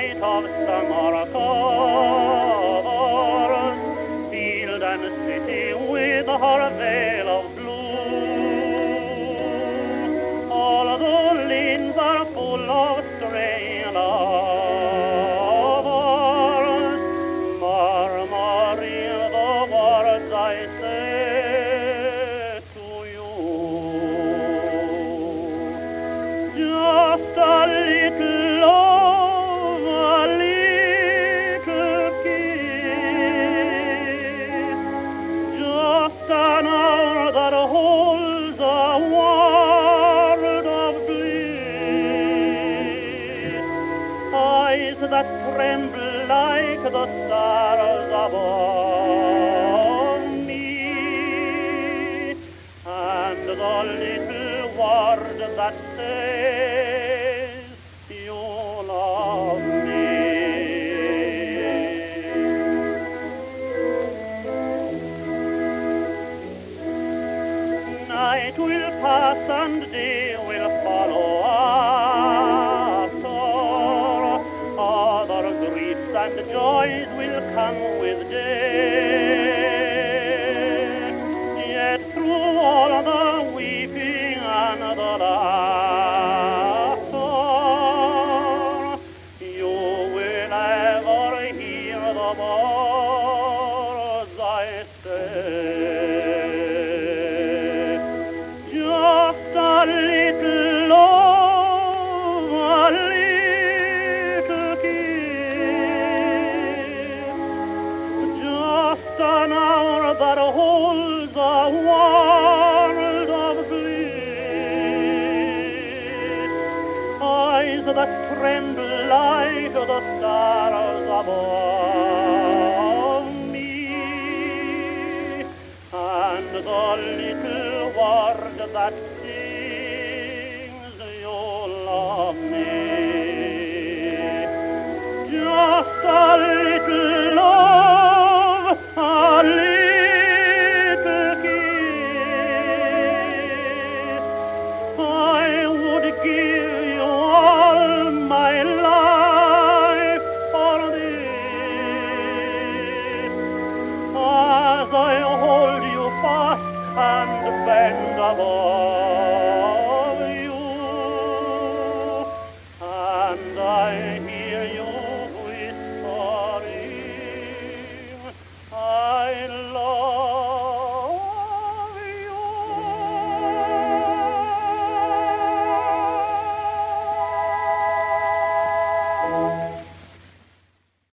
night of summer covers field and city with her veil of blue. All the lanes are full of stray lovers, murmuring the words I say to you. Just a little love, a little kiss, just an hour that holds a world of bliss. Eyes that tremble like the stars above me, and the little word that says you love me. Night will pass and day will follow after. Other griefs and joys will come with day. Yet through all the weeping and the laughter, you will ever hear the words I say. Just a little love, a little kiss, just an hour that holds a world of bliss. Eyes that tremble like the stars above me, and the little word that sings you love me. Just a little